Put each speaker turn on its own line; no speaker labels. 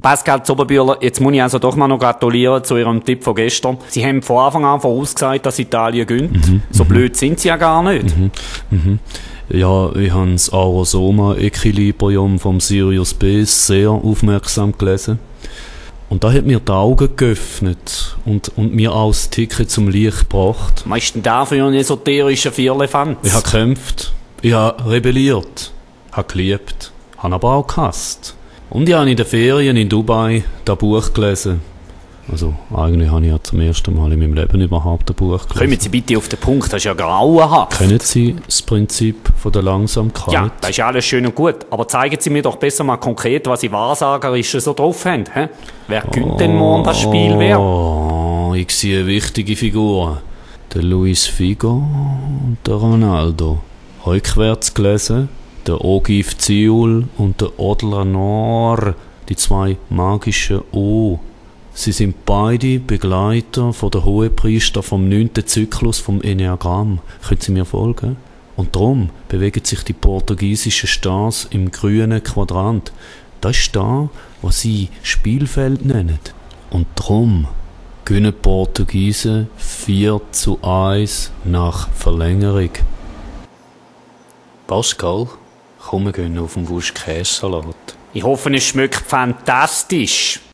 Pascal Zoberbühler, jetzt muss ich also doch mal noch gratulieren zu Ihrem Tipp von gestern. Sie haben von Anfang an vorausgesagt, dass Italien gönnt. So blöd sind Sie ja gar nicht.
Ja, ich habe das Aurosoma-Equilibrium vom Sirius B sehr aufmerksam gelesen. Und da hat mir die Augen geöffnet und mir auch das Ticket zum Licht gebracht.
Was ist denn da für ein esoterischer Vierlefanz?
Ich habe gekämpft, ich habe rebelliert, habe geliebt, habe aber auch gehasst. Und ich habe in den Ferien in Dubai das Buch gelesen. Also eigentlich habe ich ja zum ersten Mal in meinem Leben überhaupt ein Buch gelesen.
Kommen Sie bitte auf den Punkt, das ist ja grauenhaft.
Kennen Sie das Prinzip von der Langsamkeit?
Ja, das ist alles schön und gut. Aber zeigen Sie mir doch besser mal konkret, was Sie Wahrsagerische so drauf haben. He? Wer gönnt denn morgen das Spiel wer?
Oh, ich sehe wichtige Figuren. Der Luis Figo und der Ronaldo. Rückwärts gelesen, der Ogif Ziul und der Odler Nor, die zwei magischen O. Sie sind beide Begleiter von der Hohepriester vom 9. Zyklus vom Enneagramm. Können Sie mir folgen? Und darum bewegen sich die portugiesischen Stars im grünen Quadrant. Das ist da, was sie Spielfeld nennen. Und darum gewinnen die Portugiesen 4:1 nach Verlängerung. Pascal, komm, wir gehen auf den Wusch Käsesalat.
Ich hoffe, es schmeckt fantastisch.